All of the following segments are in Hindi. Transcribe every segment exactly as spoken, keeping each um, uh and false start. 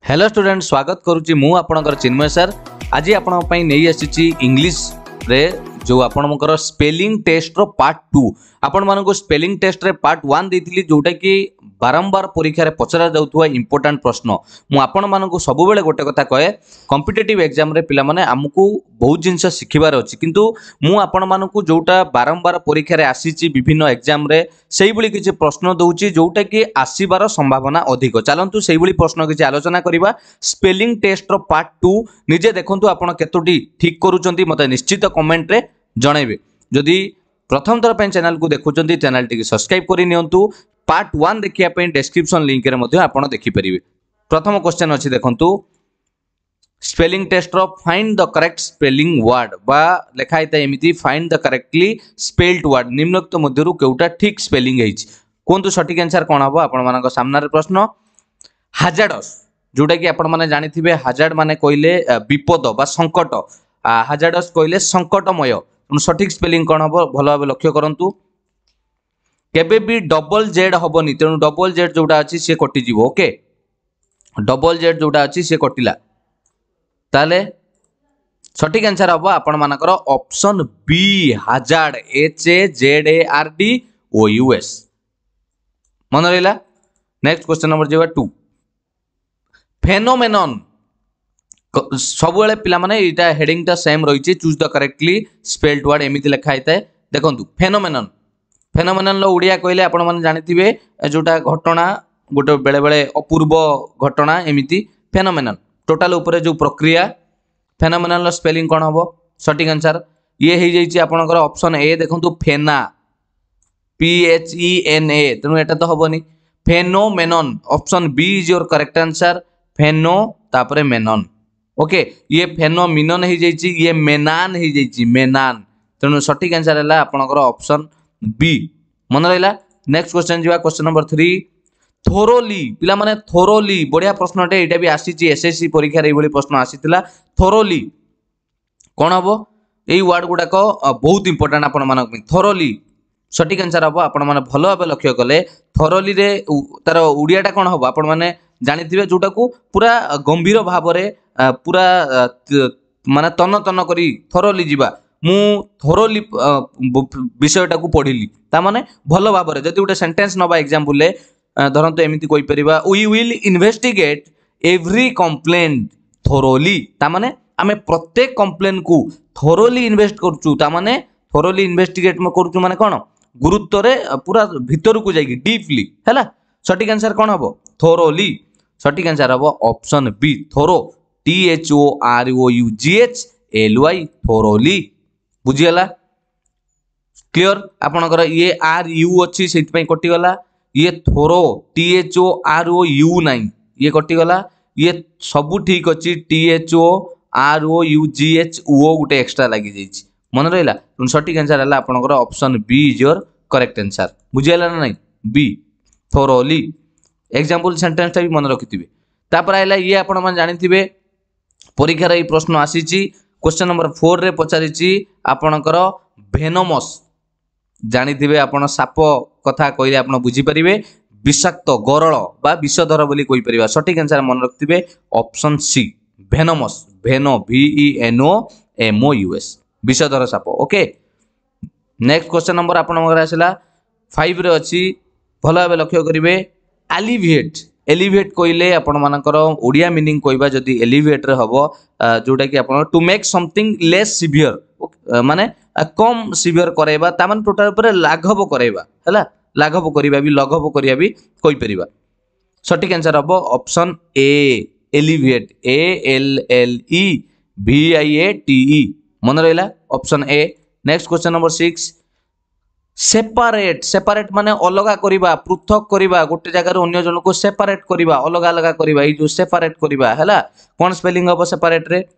हेलो स्टूडेंट स्वागत करुच्ची मु आपणकर चिन्मय सर आज आपण पई नहीं आसी इंग्लिश रे जो आपणकर स्पेलिंग टेस्ट रो पार्ट टू आपण मानको स्पेलिंग टेस्ट रे पार्ट वन देथिली जोटा कि बारंबार परीक्षा रे पचरा जाउथुवा इंपोर्टेंट प्रश्न मु आपण मानको सब बेले गोटे कथा कहे कॉम्पिटिटिव एग्जाम रे पिला माने हमकु बहुत जिंस शिखिबार अछि किंतु मु आपण मानको जोटा बारंबार परीक्षा रे आसीची विभिन्न एग्जाम रे सेही बली किछि प्रश्न दउची जोटा कि आसीबार संभावना अधिक चलंतु सेही बली प्रश्न किछि आलोचना करिबा स्पेलिंग टेस्ट रो पार्ट टू निजे देखंतु आपण केतोटी ठीक करूचंती मते निश्चित कमेंट रे जणाइबे जदि प्रथम थर पे चैनल को देखुचंती चैनल टी सब्सक्राइब करि नियंतु पार्ट वन देखिया पे डिस्क्रिप्शन लिंक रे मध्ये आपण देखि परिबे। प्रथम क्वेश्चन अछि देखंतु स्पेलिंग टेस्ट रो find the correct spelling word बा लेखा हिता एमिति find the correctly spelled word निम्नलिखित मध्यरु केउटा ठीक स्पेलिंग हेछि कोनतु सटीक आंसर कोन हबो आपण मानक सामना रे प्रश्न हाजार्डस जोटा कि आपण माने जानिथिबे हाजार्ड माने कइले विपद बा संकट हाजार्डस कइले संकटमय सठिक स्पेलिंग कौन हम भल भाव लक्ष्य करंतु केबे भी डबल जेड हबनी तेणु डबल जेड जोटा अछि से कटिजिवो ओके डबल जेड जोटा अछि से कटिला ताले सठिक आंसर हबो आपण मानकर option B hazard H A Z A R D O U S मन रहिला। नेक्स्ट क्वेश्चन नंबर जेवा टू फेनोमेनन सब पिला माने इटा हेडिंग टा सेम रही choose the correctly spelled word एमिति लिखा हिताए देखंतु फेनोमेनन फेनोमेनन लो उड़िया कहले आपण माने जानिथिबे जोटा घटना गोटे बेले बेले अपूर्व घटना एमिति फेनोमेनन टोटल ऊपर जो प्रक्रिया फेनोमेनन लो स्पेलिंग कोन हबो सटीक आंसर ये हे जाईची आपनकर ऑप्शन ए देखंतु फेना P H E N A तेनु एटा तो हबोनी phenomenon option B is your correct answer फेनो तापरे मेनन ओके ये फेनोमिनन हो जाइए ये मेनान हो जाइए मेनान तेणु सठिक आंसर है आपनकर ऑप्शन बी मन रहा। नेक्स्ट क्वेश्चन जी क्वेश्चन नंबर थ्री थोरोली पिला माने थोरोली बढ़िया प्रश्न टे एटा भी आसी एसएससी परीक्षा रे एभली प्रश्न आसीतिला थोरोली कोन हबो एई वर्ड गुडा को बहुत इंपोर्टेंट आपण मानक थोरोली सठिक आंसर हबो आपण माने भलो भाबे लक्ष्य कले थोरोली रे तार उड़ियाटा कोन हबो आपण माने जानिथिबे जोटा को पूरा गंभीर भाव रे पूरा माने तन तन करी थोरोली जीवा मु थोरोली विषयटा को पढ़िली ता माने भलो भाव रे जदि गोटे सेंटेंस नबा एग्जांपल ले धरंतु एमिति कोइ परिबा we will investigate every complaint thoroughly ता माने आमे प्रत्येक कंप्लेन को थोरोली इन्वेस्ट करचू ता माने थोरोली इन्वेस्टिगेट म करचू माने कोन गुरुत्व रे पूरा भीतर को जाई डीपली हैला सटीक आंसर कोन हबो थोरोली सटीक आंसर हबो option B thorough T H O R O U G H L Y thoroughly बुझीगला क्लियर आपनकर ये आर यू अच्छी से कटि गला ये thorough T H O R O U nine ये कटि गला ये सब ठीक अच्छी T H O R O U G H O गोटे एक्स्ट्रा लगी जाइए मन रहा सठिक आंसर है आपनकर option B is your correct answer बुझीगला ना नहीं बी थोरोली एग्जांपल सेंटेंस टा भी मन रखिथिबे तापर आइला ये आपण मन जानिथिबे परीक्षा रे प्रश्न आसीची क्वेश्चन नंबर फोर रे पचारिची आपणकर भेनोमस जानिथिबे आपण साप कथा कहले आपण बुझी परिबे विषाक्त गरल बा विषधर बोली कहि परिबा सटीक आंसर मन रखिथिबे ऑप्शन सी भेनोमस भेनो V E N O M O U S विषधर साप ओके। नेक्स्ट क्वेश्चन नंबर आपण मगर आसिला फाइव रे अछि भलो भाबे लक्ष्य करिवे एलिविएट एलिविएट कहले आपण मानकर ओडिया मीनिंग कहबा जदी एलिविएट रे हबो जोटा कि आपण to make something less severe माने कम सिवियर करैबा ता माने टोटल ऊपर लाघव करैबा हैला लाघव करिबा भी लघव करिया भी कहि परिबा सटीक आंसर हबो option A alleviate A L L E V I A T E मन रहिला option A. Next question number six separate separate माने अलगा करिबा पृथक करिबा गोटे जगह रे अन्य जन को सेपरेट करिबा अलगा अलगा करिबा ई जो सेपरेट करिबा हैला कोन स्पेलिंग हबो सेपरेट रे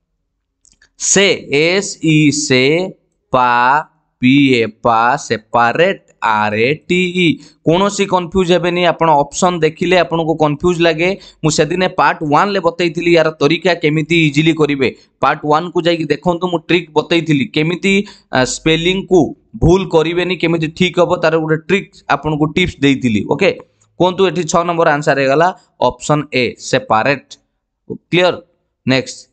से एस ई से पा पी ए पा separate R A T E कोनोसी कंफ्यूज हेबेनी आपण ऑप्शन देखिले आपण को कंफ्यूज लागे मु से दिने पार्ट वन ले बतैथिली यार तरीका केमिति इजीली करिवे पार्ट वन को जाई देखंतु मु ट्रिक बतैथिली केमिति स्पेलिंग को भूल करिवेनी केमिति ठीक हबो तार गोटे ट्रिक आपन को टिप्स देइथिली ओके कोनतु एठी छह नंबर आंसर हे गला option A separate clear next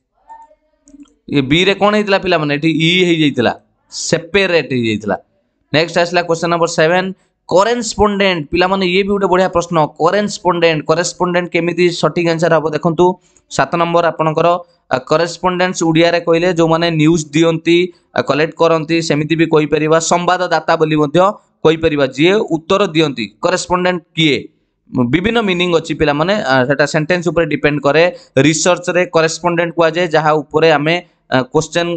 ये बी रे कौन होता पिला माने ई हो सेपेरेट हो नेक्स्ट आसला क्वेश्चन नंबर सेवन करेस्पोंडेंट पिला माने ये भी गोटे बढ़िया प्रश्न करेस्पोंडेंट करेस्पोंडेंट केमिति सठिक आंसर हम देखंतु सात नंबर आपनकर करेस्पोंडेंट्स उड़िया रे कहले जो माने न्यूज़ दियंती कलेक्ट करंती सेमिति भी कहि परिबा संवाददाता बोली मध्य कहि परिबा जे उत्तर दियंती करेस्पोंडेंट किए विभिन्न मीनिंग अच्छी पिला माने सेटा सेंटेंस ऊपर डिपेंड करे रिसर्च रे करेस्पोंडेंट को जाए जहाँ ऊपर आमे क्वेश्चन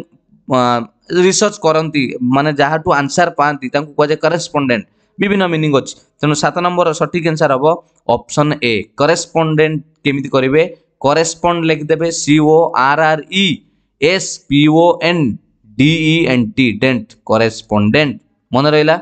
रिसर्च करंती माने जहाँ टू आंसर पाती को जाए करेस्पोंडेंट विभिन्न मीनिंग अच्छी तेणु सात नंबर सठिक आंसर हम ऑप्शन ए करेस्पोंडेंट केमिति करिवे करेस्पोंड लिखिदेवे C O R R E S P O N D E N T डेंट करेस्पोंडेंट मन रहा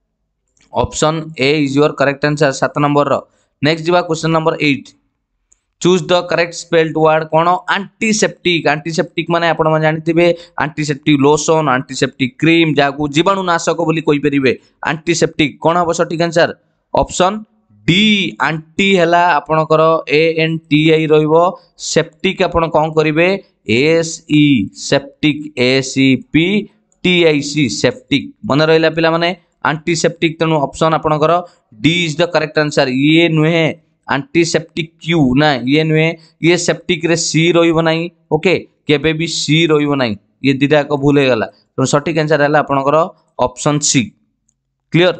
option A is your correct answer सात नंबर नेक्स्ट जीवा question number eight choose the correct spelled word कौन एंटीसेप्टिक एंटीसेप्टिक माने आपण माने जानथिबे एंटीसेप्टिक लोशन एंटीसेप्टिक क्रीम जाकू जीवाणुनाशक बोली कहि परिबे एंटीसेप्टिक कौन हम सठिक आंसर ऑप्शन डी एंटी हैला आपणकर ए एन टी आई रहइबो सेप्टिक आपण कोन करिवे S E septic A C P T I C septic मन रहिला पिला माने एंटीसेप्टिक तेणु ऑप्शन आपणकर D is the correct answer ये नुहे एंटीसेप्टिक क्यू ना ये नुहे ये सेप्टिक रे सी रहिबो नाही ओके केबे भी सी रहिबो नाही ये दिटा एक भूल हे गला तो सठिक आंसर हैला आपणकर ऑप्शन सी क्लियर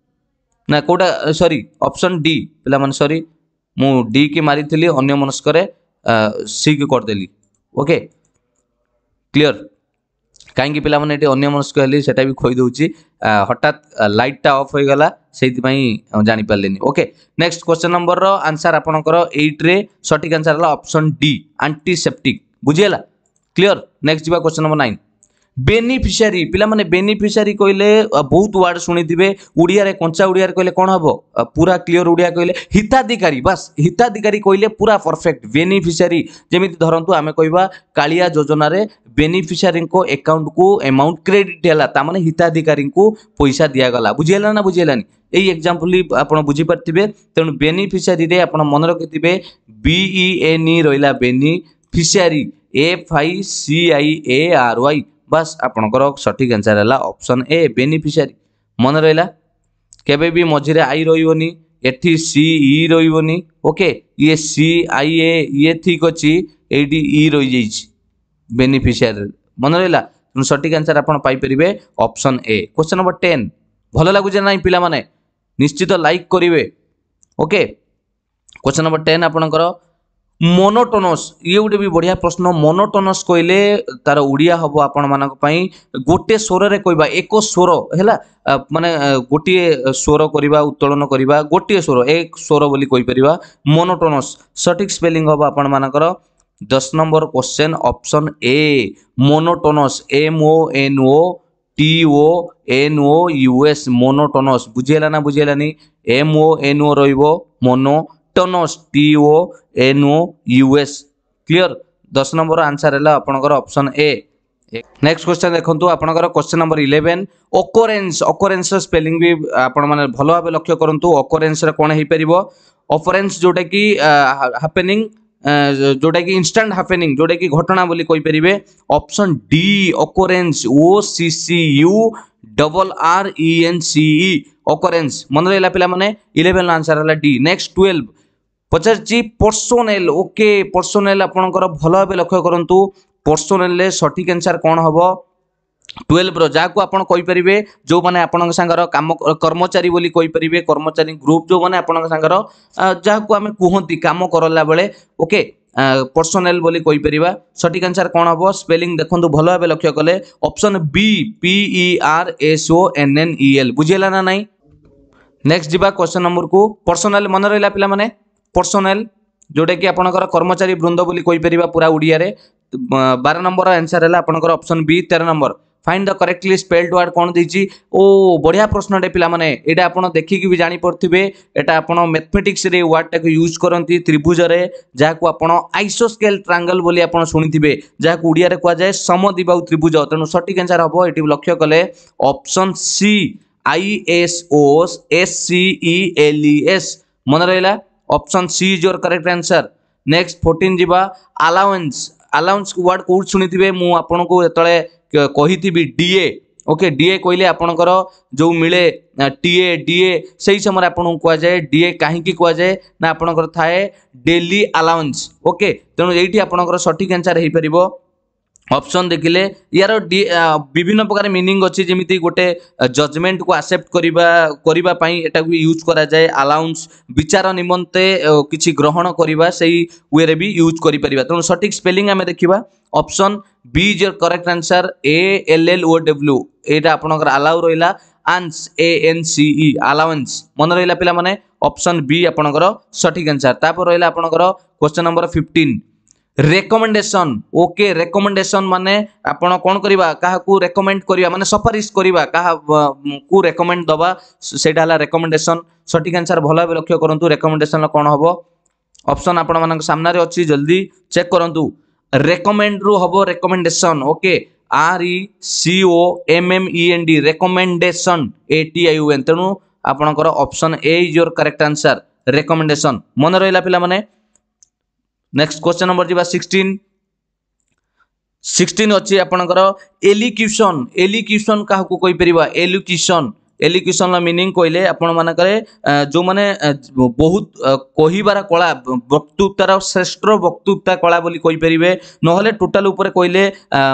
ना कोटा सॉरी ऑप्शन डी पिला माने सॉरी मु डी के मारी थिली अन्य मनस्करे सी के कर देली ओके क्लियर कहीं पिला माने एटी अन्य मनस्क हेली सेटा भी खोई दउची हठात लाइटटा ऑफ हो गला सेति जानी पारलेनी ओके नेक्स्ट क्वेश्चन नंबर रो आंसर आपनकर एट रे सठिक आंसर हला ऑप्शन डी एंटीसेप्टिक बुझियला क्लियर नेक्स्ट जीवा क्वेश्चन नंबर नाइन बेनिफिशियरी पिला माने बेनिफिशियरी कहले बहुत वर्ड सुनिथिबे उड़िया रे कंचा उड़िया रे कहले कोन हबो पूरा क्लियर उड़िया कहले हिताधिकारी बस हिताधिकारी कहले पूरा परफेक्ट बेनिफिशियरी जेमिति धरंतु आमे कहबा कालिया योजना रे बेनिफिशियरी को अकाउंट को अमाउंट क्रेडिट हैला ता माने हिताधिकारी को पैसा दिया गला बुझियला ना बुझियलानी एई एग्जांपल आपण बुझी परथिबे तेनु बेनिफिशियरी रे आपण मन रखिथिबे बी ई एन ई रहिला beneficiary F I C I A R Y बस आपणकर सठिक आंसर है ऑप्शन ए बेनिफिशियरी मन रहा केबे भी मझिरे आई रही एठी सी ई रही ओके ये सी आई ए ये ठीक अच्छी एटी ई रही जाइए बेनिफिशियरी मन रहा सठिक आंसर आप पाइपर option A question number ten भल लगुचे ना पिला माने निश्चित लाइक करेंगे ओके क्वेश्चन नंबर टेन आपणकर मोनोटोनस ये गोटे भी बढ़िया प्रश्न मोनोटोनस कहले तार उड़िया हम आपण मानक पई गोटे स्वर रे कहबा एक स्वर हैला माने गोटे स्वर करबा उत्तोलन करबा गोटे स्वर एक स्वर बोली कहि परिबा मोनोटोनस सठिक स्पेलिंग हम आपण मानकर दस number question option A monotonous M O N O T O N O U S monotonous बुझियला ना बुझियलानी एम ओ एन ओ रहइबो monotonous T O N O U S clear दस नंबर आंसर है आपनकर ऑप्शन ए नेक्स्ट क्वेश्चन देखंतु आपनकर question number eleven occurrence occurrence spelling भी आपण माने भलो भाबे लक्ष्य करंतु ऑकरेंस रे कोन हे परिबो ऑकरेंस जोटा की हैपनिंग जोटा की इंस्टेंट हैपनिंग जोटा की घटना बोली कहि परिबे option D occurrence O C C U double R E N C E occurrence मन रहला पिला माने इलेवन आंसर हला डी नेक्स्ट ट्वेल्व पचारची पर्सोनेल ओके पर्सोनेल आपणकर भल भाव लक्ष्य करंतु पर्सोनेल सठिक आंसर कौन हम ट्वेल्व रो जाको आपण कहि परिबे जो माने आपण संगर काम कर्मचारी बोली कहि परिबे कर्मचारी ग्रुप जो माने आपण संगर जाको हमें कहंती काम करला बेले ओके पर्सोनेल बोली कहि परिबा सठिक आंसर कौन हम स्पेलिंग देखंतु भल भाव लक्ष्य कले option B P E R S O N N E L बुझियला ना नाही नेक्स्ट जीवा क्वेश्चन नंबर को पर्सोनेल मन रहला पिला माने पर्सोनेल जोटा कि आपणकर कर्मचारी वृंद बोली कहि परिबा पूरा उड़िया रे बारह नंबर आंसर है आपणकर ऑप्शन बी तेरह number find the correctly spelled word कौन देछि ओ बढ़िया प्रश्न टे पिला माने एटा आपण देखिकी भी जानि पड़थिबे एटा आपण मैथमेटिक्स रे वर्ड टा यूज करंती त्रिभुज रे जाको आपण आइसोस्केल ट्रायंगल बोली आपण सुनिथिबे जाको उड़िया रे कुआ जाय समद्विबाहु त्रिभुज तेनु सठिक आंसर हबो एटी लक्ष्य कले option C I S O S C E L E S मन रहला option C is your correct answer next fourteen जीवा अलाउंस अलाउंस वर्ड कोड सुनिथिबे मु आपन को एतळे कहिथिबि डीए ओके डीए कहले आपनकर जो मिले टीए डीए सही समय आपन को जाए डीए काहे की को जाए ना आपनकर थाए डेली अलाउंस ओके तेणु एठी आपनकर सटीक आंसर हे परिबो ऑप्शन देखिले यार विभिन्न प्रकार मीनिंग अच्छी जमी गोटे जजमेंट को एक्सेप्ट करिबा करिबा पई एटा को यूज करा जाए अलाउंस विचार निमंते किछि ग्रहण करिबा सही वे रे भी यूज करि परिबा तेणु सटीक स्पेलिंग हमें देखिबा option B is your correct answer A L L O W एटा आपनकर अलाउ रहिला आंस ए एन सी ई अलाउंस मन रहिला पिला माने ऑप्शन बी आपनकर सटीक आंसर तापर रहिला आपनकर question number fifteen recommendation okay recommendation माने आपण कोन करिबा काहा को रेकमेंड करिबा माने सुपारिश करिबा काहा को रेकमेंड दबा सेटा हला रेकमेंडेशन सटीक आंसर भलो बे लक्ष्य करंतु रेकमेंडेशन कोन हबो ऑप्शन आपण मानक सामने रे अछि जल्दी चेक करंतु रेकमेंड रु हबो recommendation okay R E C O M M E N D recommendation A T I O N तेनु आपणकर option A is your correct answer recommendation मन रहिला पिला माने नेक्स्ट क्वेश्चन नंबर जीवा सिक्सटीन सिक्सटीन अच्छी आपणकर एलिक्यूशन एलिक्यूशन क्या कही परिबा एलिक्यूशन एलिक्यूशन मीनिंग कहले आपण मानकरे जो माने बहुत कहिबार कला वक्तृतार श्रेष्ठ वक्तृता कला बोली कहि परिबे नहले टोटल ऊपर कहले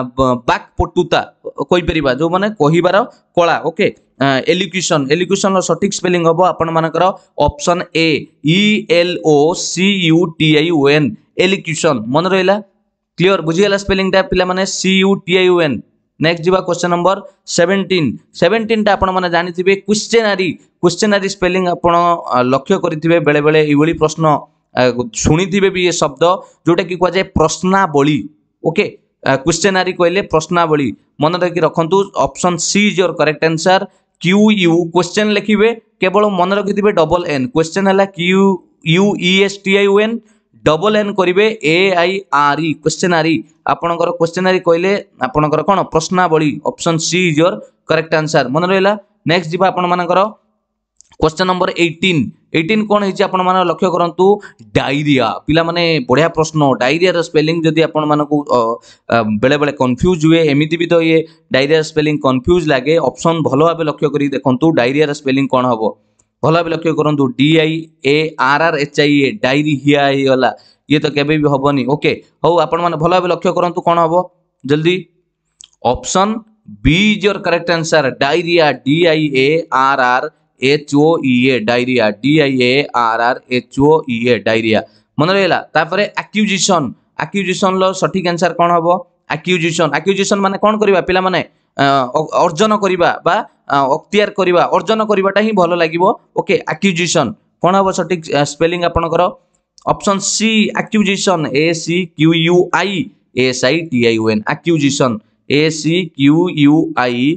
बाक पटुता कहि परिबा जो माने कहिबार कला ओके एलिक्यूशन एलिक्यूशन सटीक स्पेलिंग हबो आपण मानकर option A E L O C U T I O N elocution मन रहिला क्लियर बुझियला स्पेलिंग टा पिला माने C U T I O N next जीवा क्वेश्चन नंबर सेवेंटीन सेवेंटीन टा आपण माने जानिथिबे क्वेश्चनरी क्वेश्चनरी स्पेलिंग आपण लक्ष्य करिथिबे बेले बेले इवली प्रश्न सुनिथिबे भी ये शब्द जोटा कि कह जाय प्रश्नावली ओके क्वेश्चनरी कहले प्रश्नावली मन रखि रखंतु option C is your correct answer Q U question लिखिबे केवल मन रखिथिबे डबल एन क्वेश्चन हला Q U E S T I O N double N करिवे A I R E questionnaire आपणकर क्वेश्चनरी कहले आपणकर कोन प्रश्नावली option C is your correct answer मन रहिला नेक्स्ट जीवा आपण मानकर क्वेश्चन नंबर एटीन एटीन कोन हिची आपण मान लक्ष्य करंतु डायरिया पिला माने बढ़िया प्रश्न डायरिया रो स्पेलिंग जदी आपण मानकु बेले बेले कंफ्यूज हुए एमिति भी तो ये डायरिया स्पेलिंग कंफ्यूज लागे ऑप्शन भलो भाबे लक्ष्य करी देखंतु डायरिया रो स्पेलिंग कोन हबो भलो भाबे लक्ष्य करंतु D I A R R H I A डायरी हिया हिला ये तो केबे भी हबनी ओके हो आपण माने भलो भाबे लक्ष्य करंतु कोन हबो जल्दी option B is your correct answer diarrhoea D I A R R H O E A diarrhoea D I A R R H O E A diarrhoea मन रहिला तापरे एक्यूजिशन एक्यूजिशन लो सटीक आंसर कोन हबो एक्यूजिशन एक्यूजिशन माने कोन करबा पिला माने अर्जन करबा बा अख्तियार करबा अर्जन करबाटा ही भलो लागिवो ओके एक्यूजिशन कोन हबो सटीक स्पेलिंग आपनकर option C acquisition A C Q U I S I T I O N acquisition A C Q U I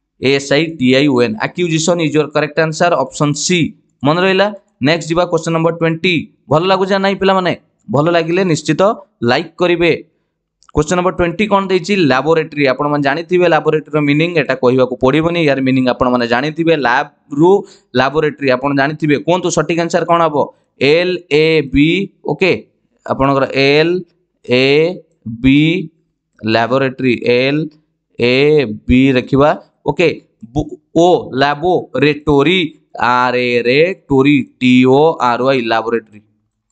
S I T I O N acquisition is your correct answer option C मन रहिला नेक्स्ट जीवा क्वेश्चन नंबर ट्वेंटी भलो लागु जा नाही पिला माने भलो लागिले निश्चित लाइक करिवे क्वेश्चन नंबर ट्वेंटी कोन देछि लैबोरेटरी आपण मन जानिथिबे लैबोरेटरी रो मीनिंग एटा कहिबा को पड़िबोनी यार मीनिंग आपण मन जानिथिबे लैब रु लैबोरेटरी आपण जानिथिबे कोन तो सटीक आंसर कोन हबो एल ए बी ओके आपनकर L A B laboratory L A B रखिबा okay O laboratory R A रे टोरी T O R Y laboratory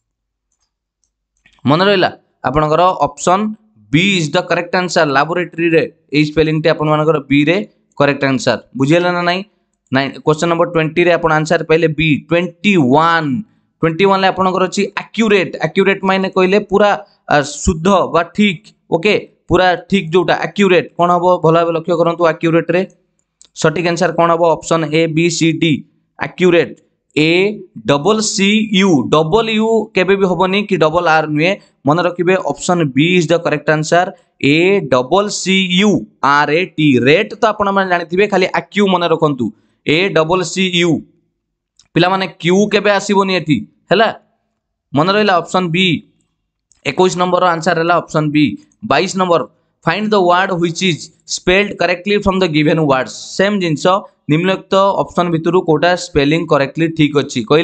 मन रहिला आपनकर option B is the correct answer laboratory रे ए स्पेलिंग टे आपन मानकर बी रे करेक्ट आंसर बुझियला ना नाही नाइन क्वेश्चन नंबर ट्वेंटी रे आपन आंसर पहले B twenty one twenty one ले आपनकर अछि एक्यूरेट एक्यूरेट माने कहले पूरा शुद्ध बा ठीक ओके पूरा ठीक जोटा एक्यूरेट कोन हबो भलो भाबे लक्ष्य करंतु एक्यूरेट रे सटीक आंसर कोन हबो option A B C D accurate A double C U double U केबे भी होबनी कि डबल आर नुए मन रखिबे option B is the correct answer A double C U R A T rate तो आपण माने जानिथिबे खाली एक्यू मन रखंतु ए डबल सी यू पिला माने क्यू केबे आसीबोनी एठी हैला मन रहिला ऑप्शन बी इक्कीस नंबर आंसर हैला ऑप्शन बी बाईस number find the word which is spelled correctly from the given words same जिंस निम्नलिखित ऑप्शन भितरु कोटा स्पेलिंग करेक्टली ठीक अछि कहले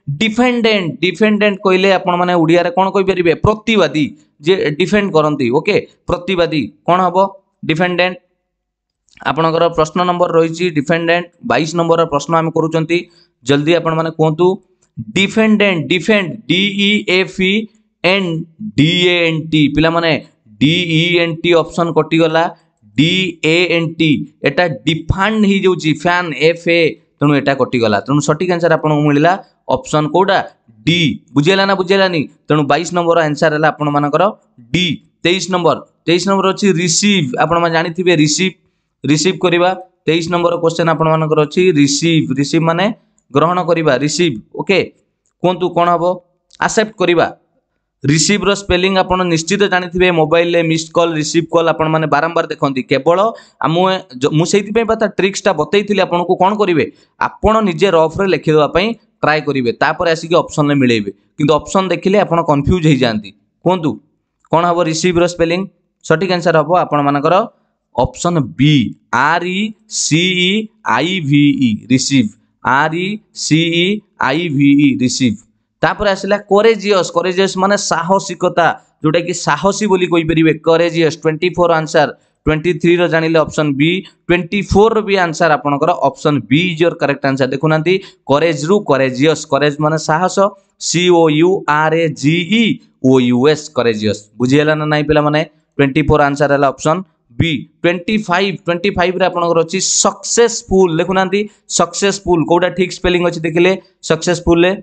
डिफेंडेंट डिफेंडेंट कहले आपण माने उड़िया रे कोन कहि परिबे प्रतिवादी जे डिफेंड करंती ओके प्रतिवादी कोन हबो डिफेंडेंट आपणकर प्रश्न नंबर रही डिफेंडेंट बाईस नंबर प्रश्न आम करूँ जल्दी आपण माने कहतु defendant defend D E F E N D A N T पिला माने D E N T option कटिगला डी ए एन टी एटा डिफांड ही जाउची फैन एफ ए तेणु एटा कटिगला तेणु सठिक आंसर आपको मिलला ऑप्शन कोडा डी बुझेला ना बुझेलानी तेणु बाईस नंबर आंसर है आपण मानकर डी तेईस नंबर तेईस नंबर अच्छी रिसीव आपण माने जानिथिबे रिसीव रिसीव करिबा तेईस नंबर क्वेश्चन आपण मानकर अच्छी रिसीव रिसीव माने ग्रहण करिबा रिसीव ओके कोंतु कोन हबो एक्सेप्ट करिबा रिसीव रो स्पेलिंग आपण निश्चित जानिथिबे मोबाइल ले मिस्ड कॉल रिसीव कॉल आपण माने बारंबार देखंती केवल आमु मु सेति पे पता ट्रिक्स टा बतैथिली आपण को कोन करिवे आपण निजे रफ रे लिखि देबा पई ट्राई करिवे तापर आसी के ऑप्शन ले मिलेबे किंतु ऑप्शन देखिले आपण कंफ्यूज हो जांती कोंतु कोन हबो रिसीव रो स्पेलिंग सठिक आंसर हबो आपण मानकर option B R E C E I V E receive R E C E I V E receive तापर आसला कोरेजियस कोरेजियस माने साहसिकता जोटा कि साहसी बोली कोइ परिबे कोरेजियस चौबीस आंसर तेईस रो जानिले ऑप्शन बी चौबीस रो भी आंसर आपनकर option B is your correct answer देखुनांती कोरेज रु कोरेजियस कोरेज माने साहस C O U R A G E O U S courageous बुझियला ना नाही पिला माने चौबीस आंसर है ऑप्शन बी पच्चीस पच्चीस रे आपनकर अछि सक्सेसफुल देखुनांती सक्सेसफुल कोडा ठीक स्पेलिंग अछि देखिले सक्सेसफुल ले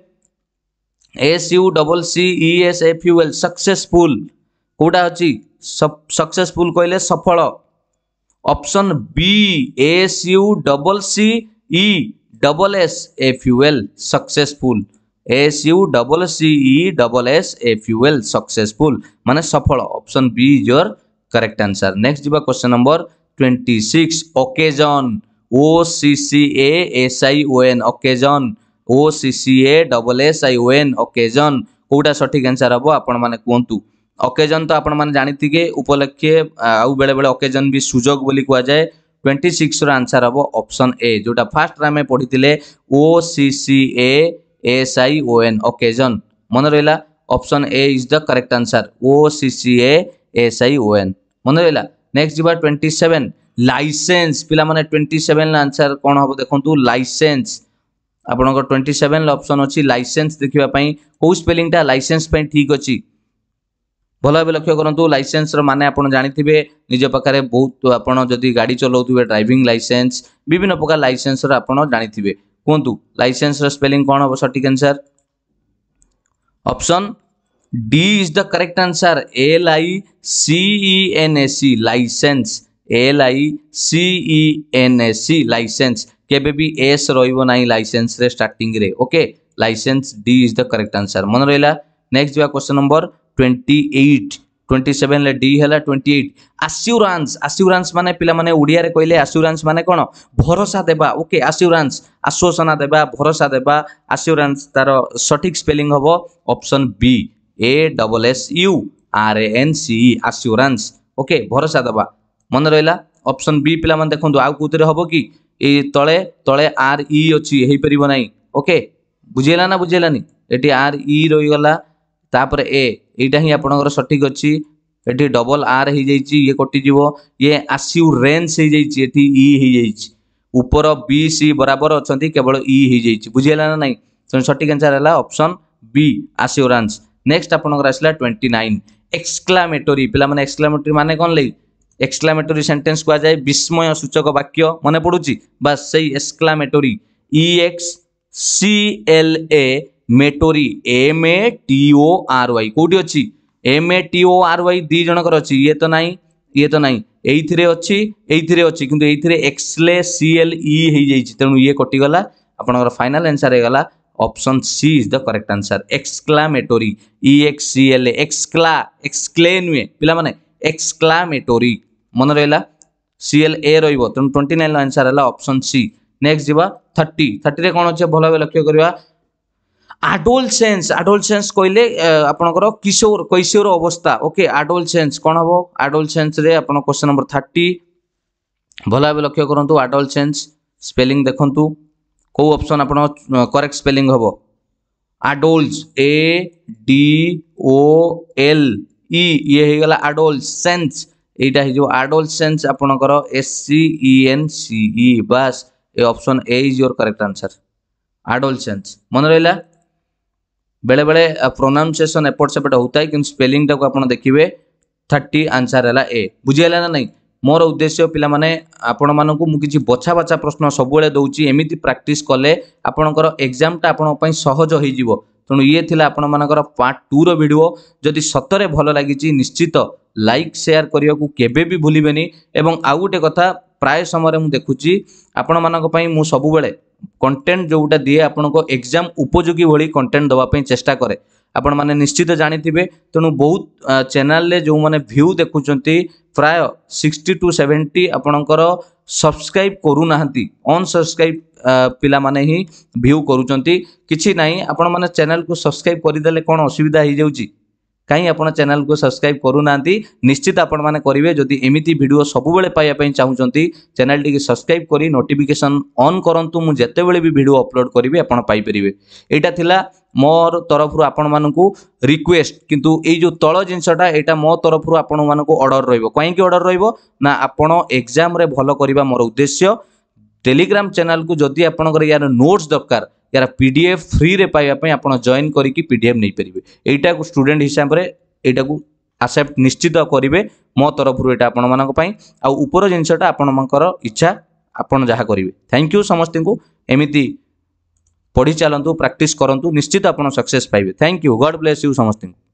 S U double C E S F U L successful कोडा अछि सक्सेसफुल कहले सफल option B S U double C E double S F U L successful S U double C E double S F U L successful माने सफल option B is your correct answer next जीवा क्वेश्चन नंबर छब्बीस occasion O C C A S I O N occasion O C C A double S I O N occasion कोटा सठिक आंसर हबो आपण माने कोंतु ओकेजन तो आपण माने जानिथिगे उपलक्ष्य आउ बेले बेले ओकेजन भी सुजोग बोली कुआ जाए छब्बीस रो आंसर हबो ऑप्शन ए जोटा फर्स्ट रा में पढितिले O C C A S I O N occasion मन रहला option A is the correct answer O C C A S I O N मन रहला नेक्स्ट जीवा सत्ताईस लाइसेंस पिला माने सत्ताईस आंसर कोन हबो देखंतु लाइसेंस आपनकर सत्ताईस ऑप्शन अछि लाइसेंस देखिबा पई को स्पेलिंग टा लाइसेंस पई ठीक अछि भल भाव लक्ष्य करंतु लाइसेंस रो माने आपण जानिथिबे निज पाखरे बहुत आपण जदी गाड़ी चलाउथिबे ड्राइविंग लाइसेंस विभिन्न प्रकार लाइसेंस रो आपण जानिथिबे कोंतु लाइसेंस रो स्पेलिंग कोन हबो सटीक answer option D is the correct answer L I C E N S C license L I C E N S C license केबे भी एस रहिबो नाही लाइसेंस रे स्टार्टिंग रे okay license D is the correct answer मन रहला नेक्स्ट जो क्वेश्चन नंबर अट्ठाईस सत्ताईस ले डी हला अट्ठाईस एश्योरेंस एश्योरेंस माने पिला माने उड़िया रे कहले एश्योरेंस माने कोन भरोसा देबा ओके एश्योरेंस आश्वासन देबा भरोसा देबा एश्योरेंस तार सटीक स्पेलिंग हबो option B A double S U R A N C assurance okay भरोसा देबा मन रहला ऑप्शन बी पिला माने देखंतु आ कुतरे हबो कि ए तळे तळे आर ई अछि हेई परिबो नाही ओके बुझेला ना बुझेलानी एटी आर ई रहि गला तापर ए एटा ही आपनकर सटीक अछि एटी डबल आर हे जाईची ये कटि जीवो ये एश्योरेंस हे जाईची एटी ई हे जाईची ऊपर बी सी बराबर अछंती केवल ई हे जाईची बुझेला ना नाही तो सटीक आंसर हला ऑप्शन बी एश्योरेंस नेक्स्ट आपनकर आसला उनतीस एक्सक्लेमेटरी पिला माने एक्सक्लेमेटरी माने कोन लई एक्सक्लेमेटरी सेंटेंस को जाए विस्मय सूचक वाक्य मन पड़ुची बस सही exclamatory E X C L A मेटोरी M A T O R Y कोठी अछि M A T O R Y दी जनकर अछि ये तो नाही ये तो नाही एइथिरे अछि एइथिरे अछि किंतु एइथिरे एक्सले सी एल ई हे जाईची तेनु ये कटि गला आपनकर फाइनल आंसर हे गला option C is the correct answer exclamatory E X C L A एक्सक्ला एक्सक्लेन वे पिला माने एक्सक्लेमेटरी मन रहला सी एल ए रहिबो तेनु उनतीस आंसर हला ऑप्शन सी नेक्स्ट जीवा तीस तीस रे कोन अछि भलो भाबे लक्ष्य करिवा एडोलसेंस एडोलसेंस कहले आपनकर किशोर कैशोर अवस्था ओके एडोलसेंस कोन हबो एडोलसेंस रे आपन क्वेश्चन नंबर तीस भलो भाबे लक्ष्य करंतु एडोलसेंस स्पेलिंग देखंतु को ऑप्शन आपन करेक्ट स्पेलिंग हबो आडोल्स A D O L E ये हो गला आडोलसेंस एटा हो आडोलसेंस आपणकर S C E N C E बस A option A is your correct answer adolescence मन रहा बेले बेले प्रोनाउंसिएशन एपट सेपट होता है कि स्पेलिंग टाक आप देखिए थर्टी आंसर है ए बुझीगला ना नहीं मोर उद्देश्य पिला माने आपण मानकु मु किछि बछा बछा प्रश्न सबुले दउची एमिति प्रैक्टिस कले आपणकर एग्जाम टा आपण पई सहज होई जिवो तेणु ये थिला आपण मानकर पार्ट टू रो वीडियो जदि सतरे भल लागिछि निश्चित लाइक शेयर करिया को केबे भी भूलिबेनी एवं आउ गोटे कथा प्राय समय मु देखुची आपण मानक पई मु सबुबेले कंटेंट जोटा दिए आपण को एग्जाम उपयोगी भली कंटेंट दवा पई चेष्टा करे आपण माने निश्चित जानिथिबे तेणु बहुत चैनल ले जो माने व्यू देखुचंती प्राय सिक्सटी टू सेवेंटी आपणकर सब्सक्राइब करू नाहंती अनसब्सक्राइब पिला माने ही व्यू करूचंती किछि नाही आपण माने चैनल को सब्सक्राइब करि देले कोन असुविधा हो जाउची कहीं आप चैनल को सब्सक्राइब करू नांती निश्चित आपण माने करिवे जदि एमिति वीडियो सबुबेले पाइया पई चाहुचंती चैनल टी सब्सक्राइब करी नोटिफिकेशन ऑन करंतु मु जेतेबेले भी वीडियो अपलोड करिवे आपण पाई परिवे एटा थिला मोर तरफ रु आपण मानकु रिक्वेस्ट किंतु ए जो तळ जिंसटा एटा मो तरफ रु आपण मानकु ऑर्डर रहइबो काहे कि ऑर्डर रहइबो ना आपण एग्जाम रे भलो करिबा मोर उद्देश्य टेलीग्राम चैनल को जदि आपनकर यार नोट्स दरकार यार पीडीएफ फ्री रे पाइबा पई आपण जॉइन करी कि पीडीएफ नै परिबे एटा को स्टूडेंट हिसाब रे एटा को एक्सेप्ट निश्चित करिवे मो तरफ रु एटा आपण मानक पई आ ऊपर जिंसटा आपण मानकर इच्छा आपण जहा करिवे थैंक यू समस्त को एमिति पढ़ी चलतु प्रैक्टिस करंतु निश्चित आपण सक्सेस पाइबे thank you God bless you समस्त।